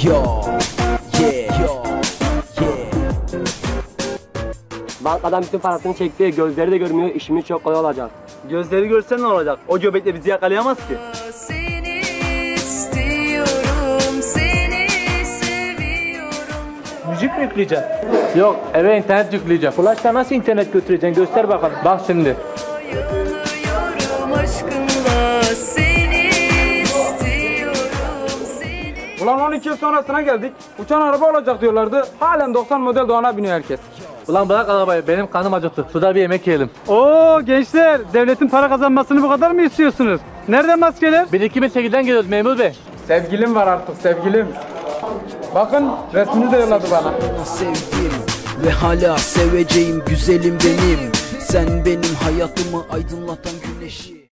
Yo, yeah, yo, yeah. Bankadan bütün parasını çekti, gözleri de görmüyor, işimiz çok kolay olacak. Gözleri görsen ne olacak? O göbekle bizi yakalayamaz ki. Seni istiyorum, seni seviyorum. Müzik mi yükleyeceksin? Yok, eve internet yükleyeceğim. Flash'ta nasıl internet götüreceksin? Göster bakalım. Bak şimdi. Yanıyorum aşkınla, seni istiyorum, seni. Ulan 12 yıl sonrasına geldik. Uçan araba olacak diyorlardı. Halen 90 model Doğan'a biniyor herkes. Ulan bırak arabayı, benim kanım acıktı. Şurada bir yemek yiyelim. Oo gençler, devletin para kazanmasını bu kadar mı istiyorsunuz? Nerede maskeler? 2008'den geliyoruz memur bey. Sevgilim var artık, sevgilim. Bakın resmini de yolladı bana. Sevdim ve hala seveceğim güzelim benim. Sen benim hayatımı aydınlatan güneşi.